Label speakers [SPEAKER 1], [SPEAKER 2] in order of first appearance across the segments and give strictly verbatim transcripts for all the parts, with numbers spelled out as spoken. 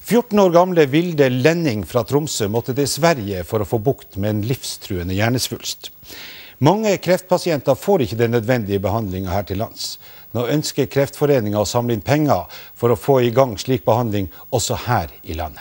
[SPEAKER 1] fjorten år gamle Vilde Lenning fra Tromsø måtte til Sverige for å få bukt med en livstruende hjernesvulst. Mange kreftpasienter får ikke den nødvendige behandlingen her til lands. Nå ønsker Kreftforeningen å samle inn penger for å få i gang slik behandling også her i landet.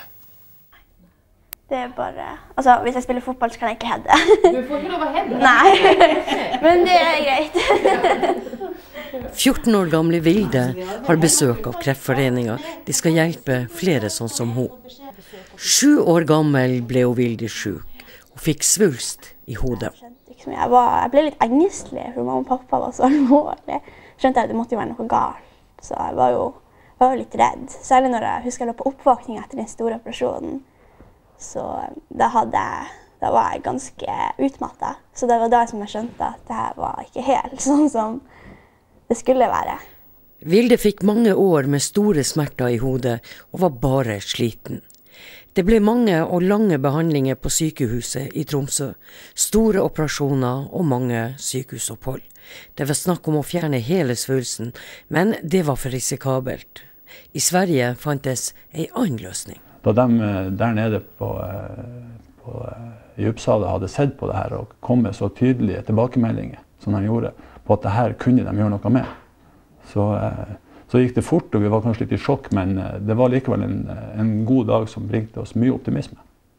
[SPEAKER 2] Det er bare... Altså, hvis jeg spiller fotball, så kan jeg ikke hedde.
[SPEAKER 3] Du får ikke lov å hedde?
[SPEAKER 2] Nei, men det er greit.
[SPEAKER 4] fjorten år gamle Vilde har besøk av Kreftforeningen. De skal hjelpe flere sånn som hun. Sju år gammel ble hun Vilde syk. Hun fikk svulst i hodet.
[SPEAKER 2] Jeg, var, jeg ble litt engstelig, for mamma og pappa var så alvorlig. Skjønte jeg at det måtte jo være noe galt, så jeg var jo, var jo litt redd. Særlig når jeg husker jeg lå på oppvåkning etter den store operasjonen. Så da, hadde jeg, da var jeg ganske utmattet. Så det var da som jeg skjønte at det her var ikke helt sånn som det skulle være.
[SPEAKER 4] Vilde fikk mange år med store smerter i hodet og var bare sliten. Det ble mange og lange behandlinger på sykehuset i Tromsø, store operasjoner og mange sykehusopphold. Det var snakk om å fjerne hele svulsten, men det var for risikabelt. I Sverige fantes en annen løsning.
[SPEAKER 5] Da de der nede på, på, i Uppsala hadde sett på det her og kommet så tydelige tilbakemeldinger som de gjorde, på at det her kunne de gjøre noe med, så... Så gikk det fort, og vi var kanskje litt i sjokk, men det var likevel en, en god dag som bringte oss mye optimisme.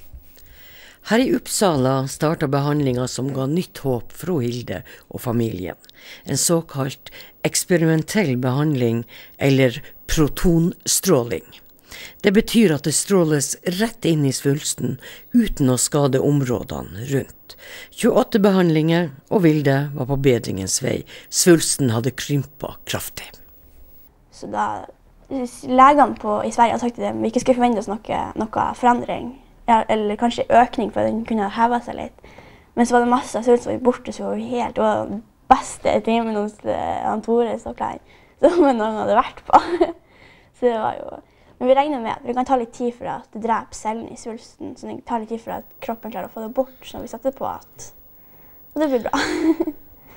[SPEAKER 4] Her i Uppsala startet behandlingen som ga nytt håp for Hilde og familien. En såkalt eksperimentell behandling, eller protonstråling. Det betyr at det stråles rett inn i svulsten, uten å skade områdene rundt. tjueåtte behandlinger, og Vilde var på bedringens vei. Svulsten hadde krympet kraftig.
[SPEAKER 2] Så da legene på, i Sverige hadde sagt at vi ikke skulle forvente oss noe, noe forandring, eller kanskje økning, for den kunne heve seg litt. Men så var det masse svulst som var borte, så var vi helt, det var den beste timen hos uh, Tore Stocklein, som noen hadde vært på. Så det var jo, men vi regner med at det kan ta litt tid for at det dreper cellen i svulsten, så det tar litt tid for at kroppen klarer å få det bort, så vi setter på at, og det blir bra.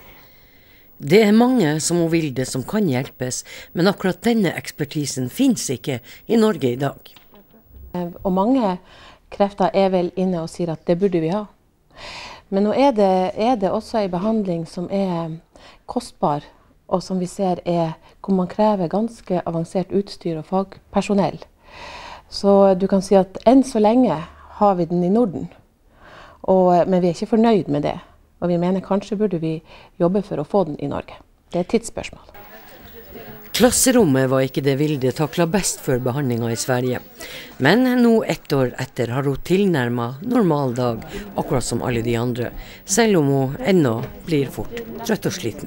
[SPEAKER 4] Det er mange som hun Vilde som kan hjelpes, men akkurat denne ekspertisen finnes ikke i Norge i dag.
[SPEAKER 3] Og mange krefter er vel inne og sier at det burde vi ha. Men nå er det, er det også en behandling som er kostbar, og som vi ser er hvor man krever ganske avansert utstyr og fagpersonell. Så du kan si at enn så lenge har vi den i Norden, og, men vi er ikke fornøyd med det. Og vi mener kanskje burde vi jobbe for å få den i Norge. Det er et tidsspørsmål.
[SPEAKER 4] Klasserommet var ikke det Vilde taklet best før behandlingen i Sverige. Men nå ett år etter har hun tilnærmet normal dag, akkurat som alle de andre, selv om hun ennå blir fort trøtt og sliten.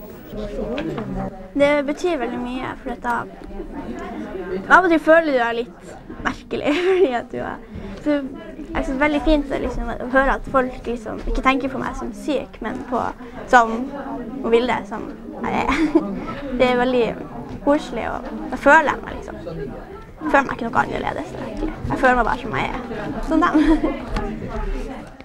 [SPEAKER 2] Det betyr veldig mye, for at da av og til føler du deg litt merkelig, fordi at du er så, jeg synes det er veldig fint liksom, å høre at folk liksom, ikke tenker på meg som syk, men på som og Vilde som jeg er. Det er veldig koselig, og jeg føler meg liksom. Jeg føler meg ikke noe annerledes, egentlig. Jeg føler meg bare som jeg er, som dem.